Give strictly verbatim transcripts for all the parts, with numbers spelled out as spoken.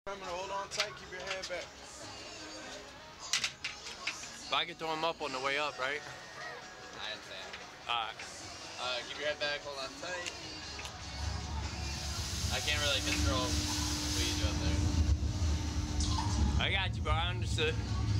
Remember to hold on tight, keep your hand back. But I can throw him up on the way up, right? I understand. Alright. Uh, keep your head back, hold on tight. I can't really control what you do up there. I got you, bro. I understood.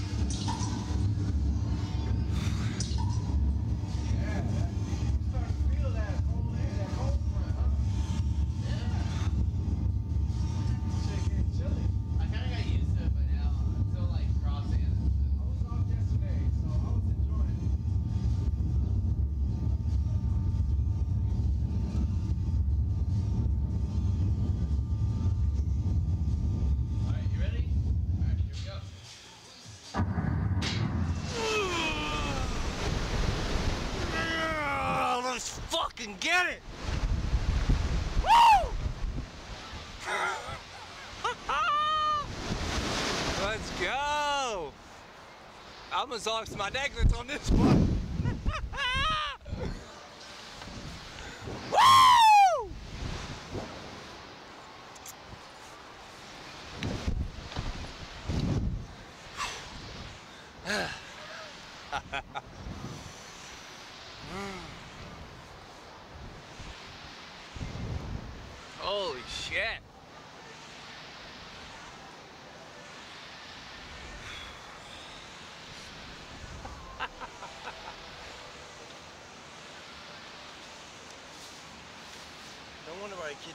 Let's fucking get it! Woo! Let's go! I almost lost my necklace on this one. Woo! Holy shit. No wonder why I kid.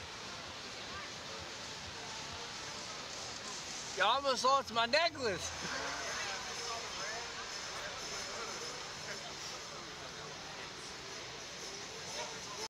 I almost lost my necklace.